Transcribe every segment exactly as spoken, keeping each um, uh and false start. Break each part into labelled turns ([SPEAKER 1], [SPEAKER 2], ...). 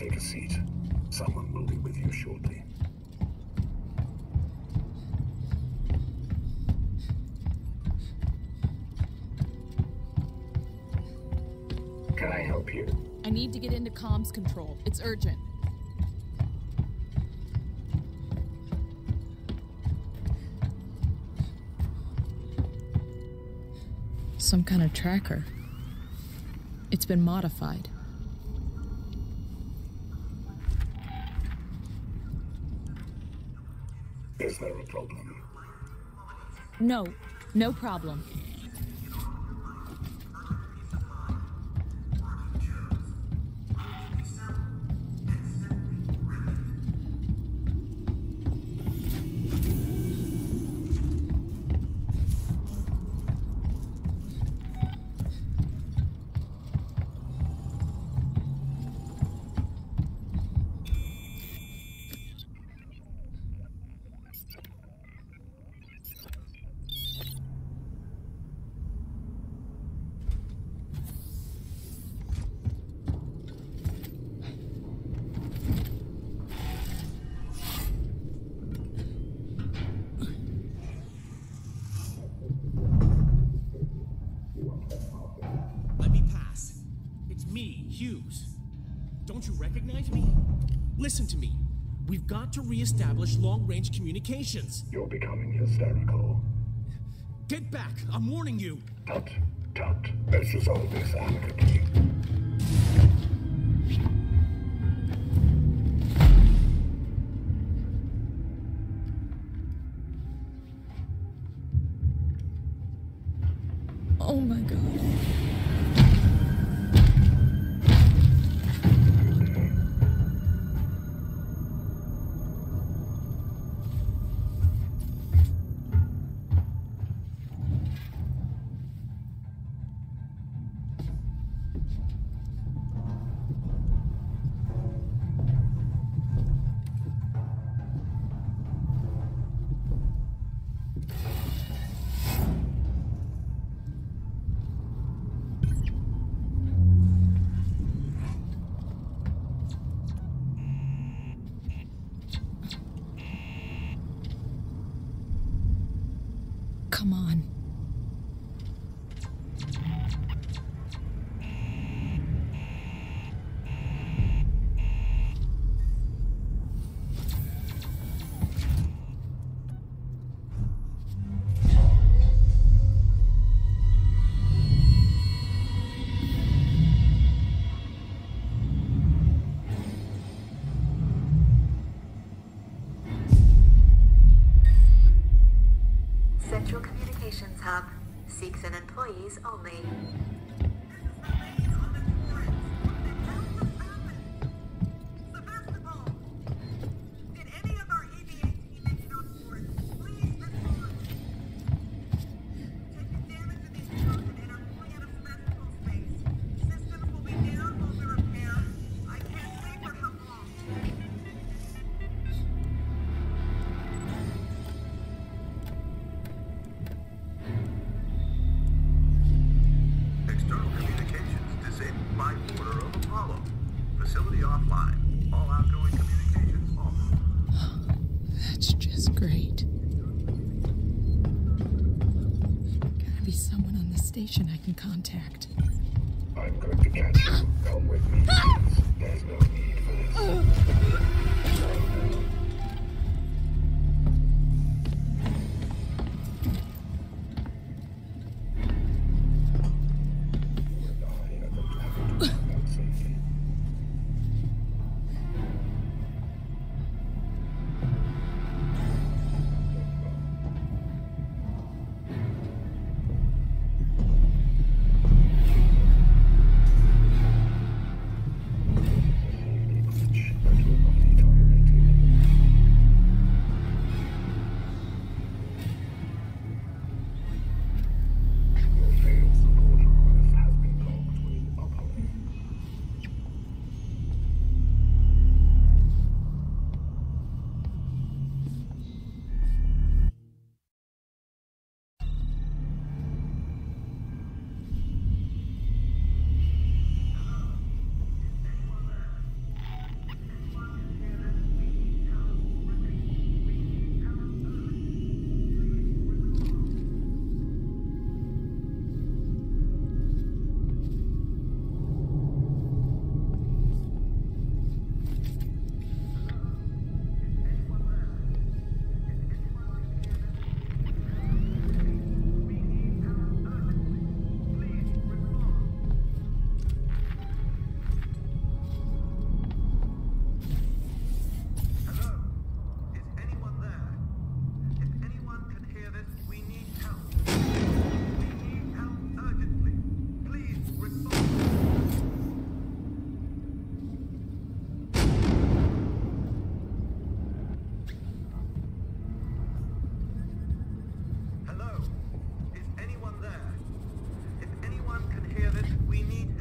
[SPEAKER 1] Take a seat. Someone will be with you shortly. Can I help you?
[SPEAKER 2] I need to get into comms control. It's urgent. Some kind of tracker. It's been modified.
[SPEAKER 1] Is there a problem?
[SPEAKER 2] No, no problem.
[SPEAKER 3] Don't you recognize me? Listen to me. We've got to re-establish long-range communications.
[SPEAKER 1] You're becoming hysterical.
[SPEAKER 3] Get back! I'm warning you!
[SPEAKER 1] Tut, tut. Let's resolve this amicably.
[SPEAKER 2] Oh my god. Come on.
[SPEAKER 4] Central Communications Hub. Seeks and employees only.
[SPEAKER 2] That's just great. Gotta be someone on the station I can contact.
[SPEAKER 1] I'm going to catch you. Come with me, please. There's no need for this.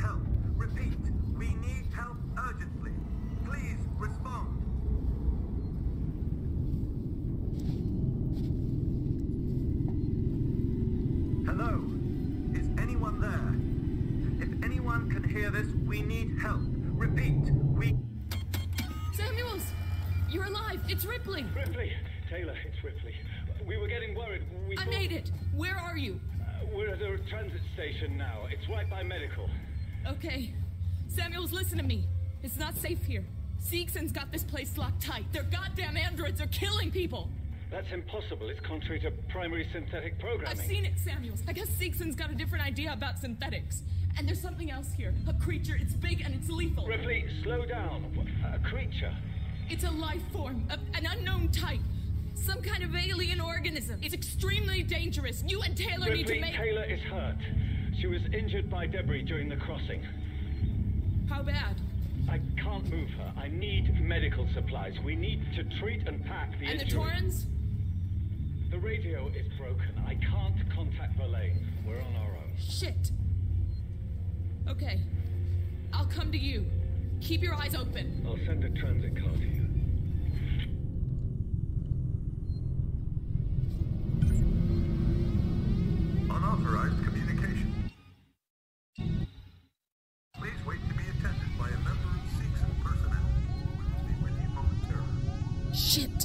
[SPEAKER 5] help. Repeat, we need help urgently. Please respond. Hello? Is anyone there? If anyone can hear this, we need help. Repeat, we...
[SPEAKER 2] Samuels! You're alive! It's Ripley!
[SPEAKER 6] Ripley! Taylor, it's Ripley. We were getting worried. We
[SPEAKER 2] I
[SPEAKER 6] thought...
[SPEAKER 2] made it! Where are you?
[SPEAKER 6] Uh, we're at a transit station now. It's right by medical.
[SPEAKER 2] Okay. Samuels, listen to me. It's not safe here. Seegson's got this place locked tight. Their goddamn androids are killing people!
[SPEAKER 6] That's impossible. It's contrary to primary synthetic programming.
[SPEAKER 2] I've seen it, Samuels. I guess Seegson's got a different idea about synthetics. And there's something else here. A creature. It's big and it's lethal.
[SPEAKER 6] Ripley, slow down. A creature?
[SPEAKER 2] It's a life form. A, an unknown type. Some kind of alien organism. It's extremely dangerous. You and Taylor
[SPEAKER 6] Ripley,
[SPEAKER 2] need to make...
[SPEAKER 6] Taylor is hurt. She was injured by debris during the crossing.
[SPEAKER 2] How bad?
[SPEAKER 6] I can't move her. I need medical supplies. We need to treat and pack the
[SPEAKER 2] And
[SPEAKER 6] injury.
[SPEAKER 2] the Torrens?
[SPEAKER 6] The radio is broken. I can't contact Verlaine. We're on our own.
[SPEAKER 2] Shit. Okay. I'll come to you. Keep your eyes open.
[SPEAKER 6] I'll send a transit car to you.
[SPEAKER 5] Unauthorized communication. Please wait to be attended by a member of Seegson personnel. We will be with you momentarily.
[SPEAKER 2] Shit.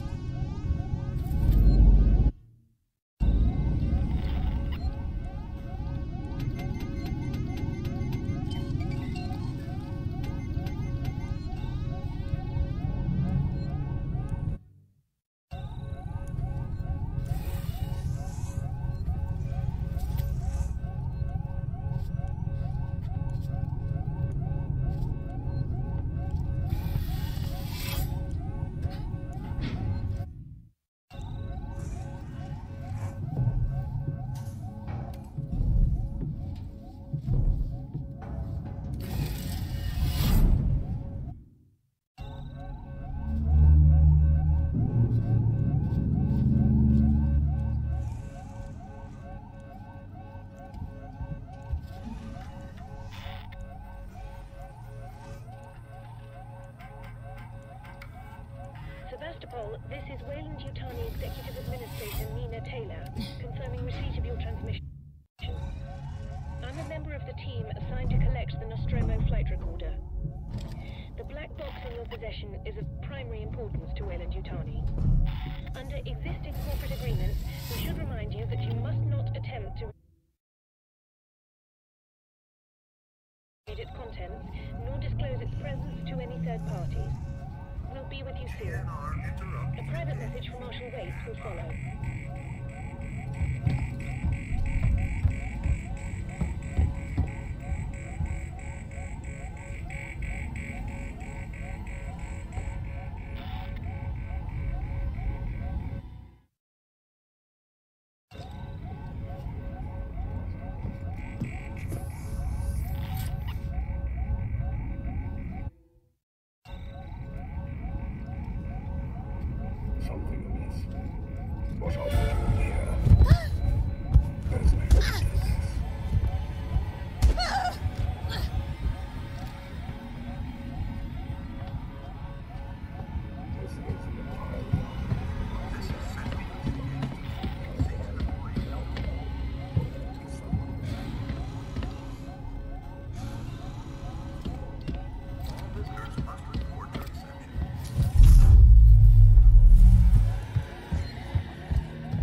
[SPEAKER 7] Sebastopol, this is Weyland-Yutani Executive Administrator Nina Taylor, confirming receipt of your transmission. I'm a member of the team assigned to collect the Nostromo flight recorder. The black box in your possession is of primary importance to Weyland-Yutani. Under existing corporate agreements, we should remind you that you must not attempt to read its contents, nor disclose its presence to any third parties. We'll be with you soon. A private message from Marshal Waits will follow.
[SPEAKER 1] Something amiss. What are you doing here? There's no business. This is the pilot.
[SPEAKER 5] This is Central Seegson employee help. All visitors must report to reception.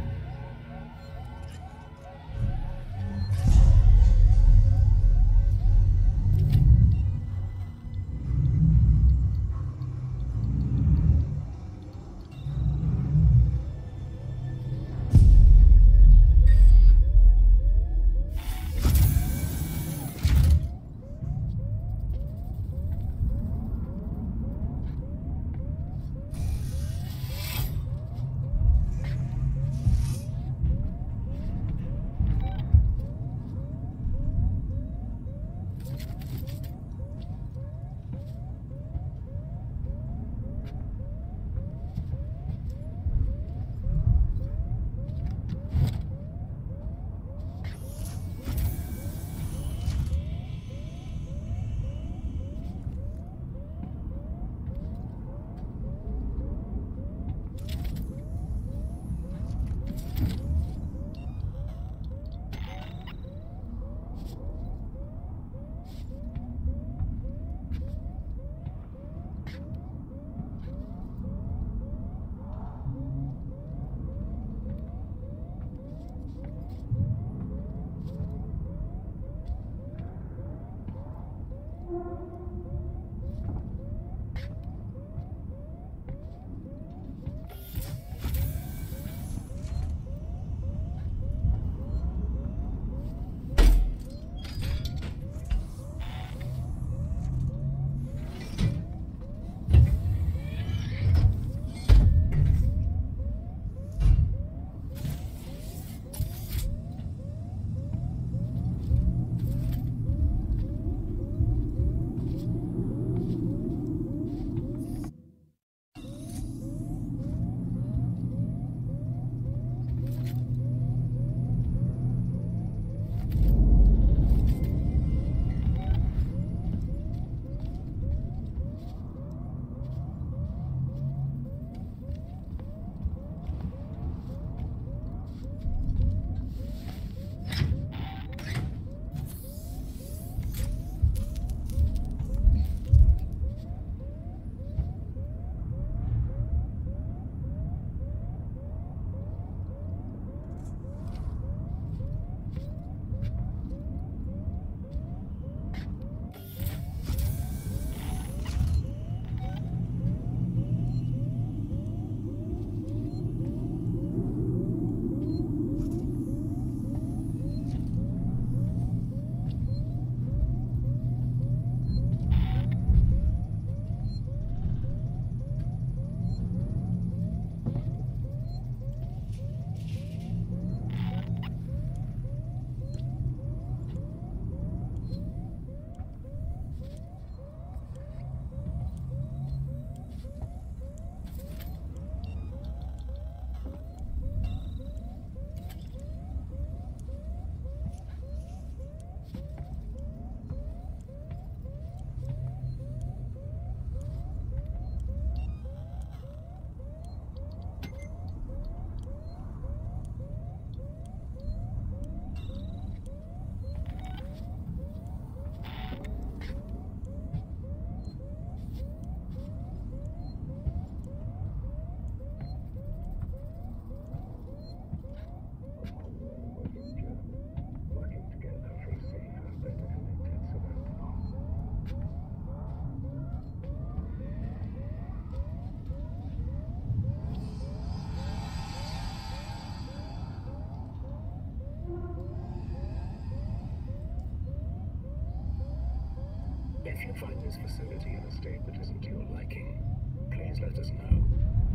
[SPEAKER 1] If you find this facility in a state that isn't to your liking, please let us know.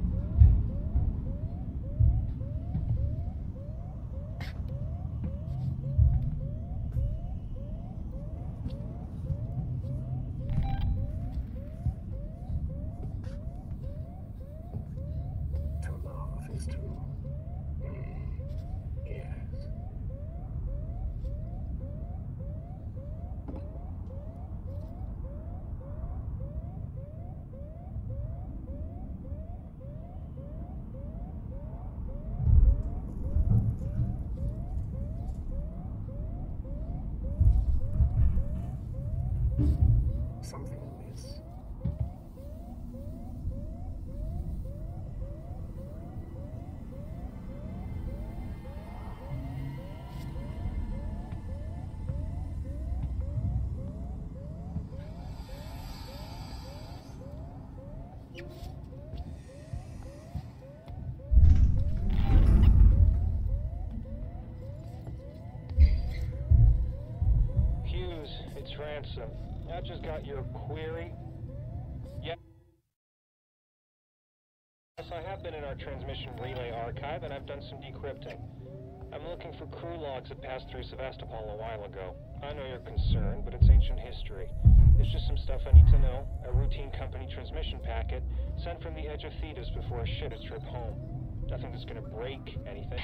[SPEAKER 1] To laugh is to... Mm, yes. Something amiss.
[SPEAKER 8] Hughes, it's Ransom. I just got your query. Yes, I have been in our transmission relay archive, and I've done some decrypting. I'm looking for crew logs that passed through Sevastopol a while ago. I know you're concerned, but it's ancient history. It's just some stuff I need to know. A routine company transmission packet sent from the edge of Thetis before a shitter trip home. Nothing that's gonna break anything.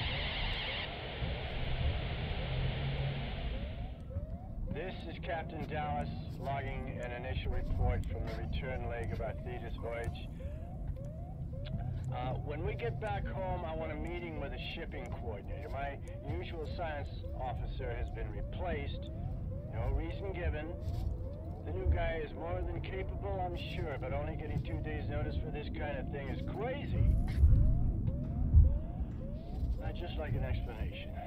[SPEAKER 9] This is Captain Dallas, logging an initial report from the return leg of our Thetis voyage. Uh, when we get back home, I want a meeting with a shipping coordinator. My usual science officer has been replaced. No reason given. The new guy is more than capable, I'm sure, but only getting two days' notice for this kind of thing is crazy. I'd just like an explanation.